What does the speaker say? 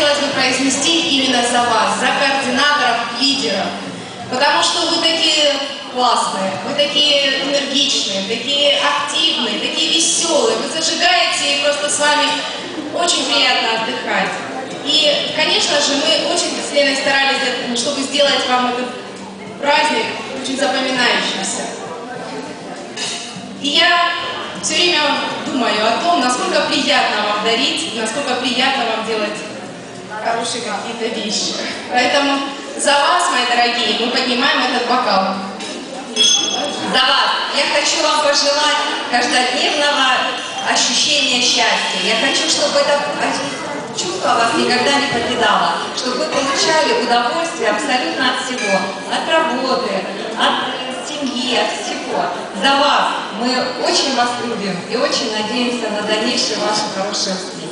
хотелось бы произнести именно за вас, за координаторов, лидеров. Потому что вы такие классные, вы такие энергичные, такие активные, такие веселые. Вы зажигаете, и просто с вами очень приятно отдыхать. И, конечно же, мы очень с Леной старались, чтобы сделать вам этот праздник очень запоминающимся. И я все время думаю о том, насколько приятно вам дарить, насколько приятно вам делать хорошие какие-то вещи. Поэтому за вас, мои дорогие, мы поднимаем этот бокал. За вас. Я хочу вам пожелать каждодневного ощущения счастья. Я хочу, чтобы это чувство вас никогда не покидало, чтобы вы получали удовольствие абсолютно от всего, от работы, от семьи, от всего. За вас. Мы очень вас любим и очень надеемся на дальнейшие ваши хорошие успехи.